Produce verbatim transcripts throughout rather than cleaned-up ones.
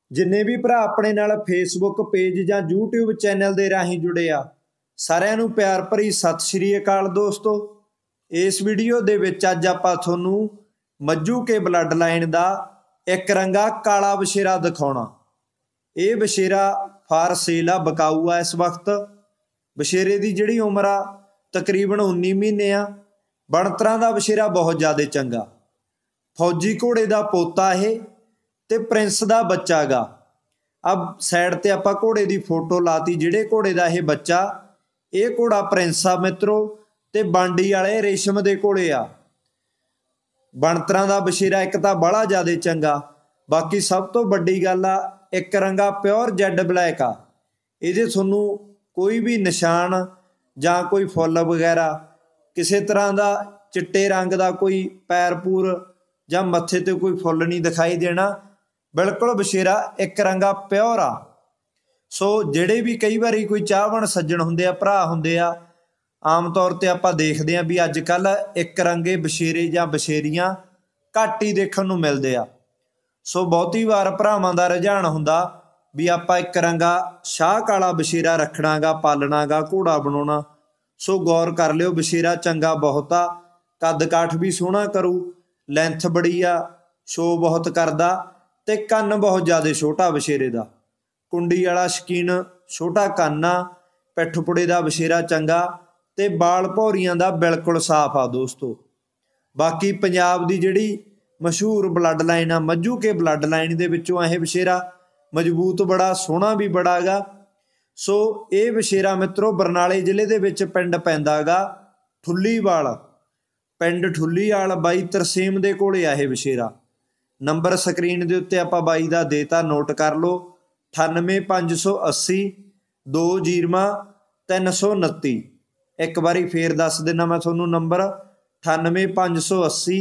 जिन्ने भी भरा अपने नाल फेसबुक पेज जां यूट्यूब चैनल दे राहीं जुड़े आ सारिआं नूं प्यार भरी सत श्री अकाल दोस्तों। इस वीडियो दे विच अज आपां तुहानूं मज्जू के ब्लड लाइन दा एक रंगा काला बछेरा दिखाउणा। ये बछेरा फार सेल आ, बकाऊ आ। इस वक्त बछेरे की जिहड़ी उम्र आ तकरीबन उन्नी महीने आ। बनतरां दा बछेरा बहुत ज़्यादा चंगा, फौजी घोड़े का पोता है ते प्रिंस का बच्चा गा। अब साइड ते आपां घोड़े की फोटो लाती, जिहड़े घोड़े का यह बच्चा, ये घोड़ा प्रिंस आ मित्रों, ते बांडी वाले रेशम दे कोले आ। बनतरां दा बछेरा एक तां बड़ा ज़्यादा चंगा, बाकी सब तो वड्डी गल आ एक रंगा प्योर जैड ब्लैक आ। इहदे तुहानूं कोई भी निशान जां कोई फुੱਲ वगैरह किसी तरह का चिट्टे रंग का कोई पैर पूर जां मत्थे ते कोई फुੱਲ नहीं दिखाई देना। बिल्कुल बछेरा एक रंगा प्योर आ। सो ਜਿਹੜੇ भी कई बारी कोई चाहवान सज्जण हुंदे आ, भरा हुंदे आ, आम तौर ते आपां देखदे आ भी अज कल एक रंगे बछेरे जां बछेरियां घੱਟ ही देखण नूं मिलदे आ। सो बहुती वार भरावां दा रुझान हुंदा भी आपां एक रंगा शाह काला बछेरा रखना गा, पालना गा, घोड़ा बनाउणा। सो गौर कर लिओ, बछेरा चंगा बहुत आ, कद काठ भी सोहना करू, लैंथ बड़ी आ, शो बहुत करदा ते कन्न बहुत ज़्यादा छोटा बछेरे दा। कुंडी वाला शकीन छोटा कन्न आ, पिठ पुड़े दा बछेरा चंगा ते बाल भौरियां दा बिल्कुल साफ आ दोस्तों। बाकी पंजाब दी जिहड़ी मशहूर ब्लड लाइन आ मज्जू के ब्लड लाइन दे विचों यह बछेरा मजबूत बड़ा, सोहना भी बड़ा गा। सो ये बछेरा मित्रों बरनाले जिले दे विच पिंड पैंदा गा ठुल्लीवाल, पिंड ठुल्लीवाल बाई तरसेम दे कोले आ यह बछेरा। नंबर स्क्रीन के उत्ते आपां बाई दा देता, नोट कर लो, अठानवे पाँच सौ अस्सी दो जीरवा तीन सौ उनती। एक बारी फिर दस देना मैं थोनू नंबर, अठानवे पाँच सौ अस्सी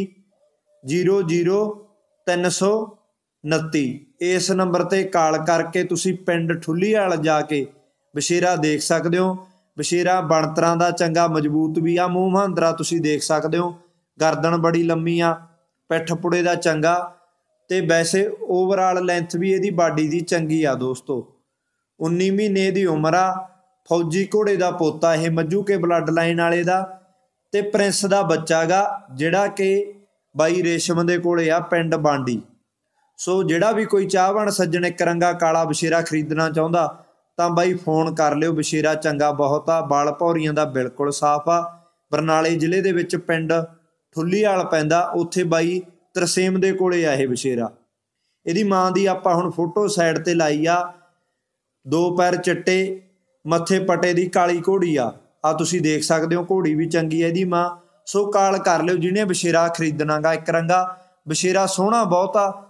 जीरो जीरो तीन सौ उनती। इस नंबर ते कॉल करके तुसी पिंड ठुल्लीवाल जाके बछेरा देख सकते हो। बछेरा बनतरां दा चंगा, मजबूत भी आ, मूँह महांदरा तुसी देख सकते हो, गर्दन बड़ी लंमी आ, पिठ पुड़े दा चंगा ते वैसे ओवरऑल लेंथ भी इहदी बाडी दी चंगी आ दोस्तों। उन्नी महीने दी उम्र आ, फौजी घोड़े का पोता है मज्जू के ब्लड लाइन वाले दा, ते प्रिंस का बच्चा गा जिहड़ा कि बाई रेशम दे कोले आ पिंड बांडी। सो जिहड़ा भी कोई चाहवान सज्जण एक रंगा काला बछेरा खरीदना चाहुंदा तां बाई फोन कर लिओ। बछेरा चंगा बहुत आ, बाल भौरियां दा बिल्कुल साफ आ। बरनाले जिले दे विच पिंड ठुल्लीवाल पैंदा, उत्थे बाई तरसेम दे कोले आ यह बछेरा। इहदी मां दी आपां हुण फोटो साइड ते लाई आ, दो पैर चिट्टे, मत्थे पटे दी काली घोड़ी आ, आ तुसी देख सकते हो, घोड़ी भी चंगी है इहदी मां। सो कॉल कर लिओ जिन्हें बछेरा खरीदना गा। एक रंगा बछेरा सोहना बहुत आ,